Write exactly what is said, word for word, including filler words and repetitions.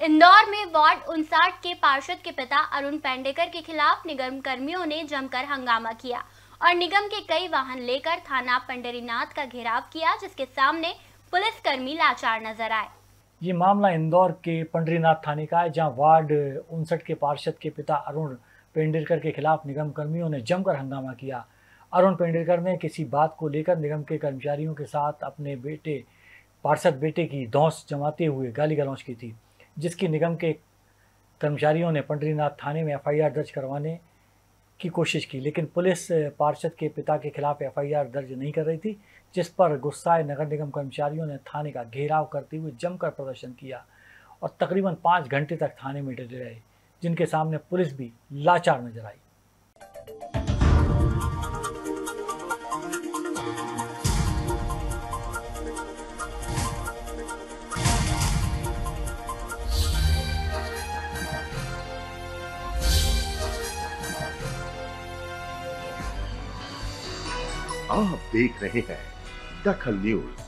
इंदौर में वार्ड उनसठ के पार्षद के पिता अरुण पेंडेकर के खिलाफ निगम कर्मियों ने जमकर हंगामा किया और निगम के कई वाहन लेकर थाना पंढरीनाथ का घेराव किया, जिसके सामने पुलिसकर्मी लाचार नजर आए। ये मामला इंदौर के पंढरीनाथ थाने का है, जहां वार्ड उनसठ के पार्षद के पिता अरुण पेंडेकर के खिलाफ निगम कर्मियों ने जमकर हंगामा किया। अरुण पेंडेकर ने किसी बात को लेकर निगम के कर्मचारियों के साथ अपने बेटे पार्षद बेटे की धौंस जमाते हुए गाली गलौज की थी, जिसकी निगम के कर्मचारियों ने पंढरीनाथ थाने में एफ आई आर दर्ज करवाने की कोशिश की, लेकिन पुलिस पार्षद के पिता के खिलाफ एफ आई आर दर्ज नहीं कर रही थी, जिस पर गुस्साए नगर निगम कर्मचारियों ने थाने का घेराव करते हुए जमकर प्रदर्शन किया और तकरीबन पाँच घंटे तक थाने में डटे रहे, जिनके सामने पुलिस भी लाचार नजर आई। आप देख रहे हैं दखल न्यूज।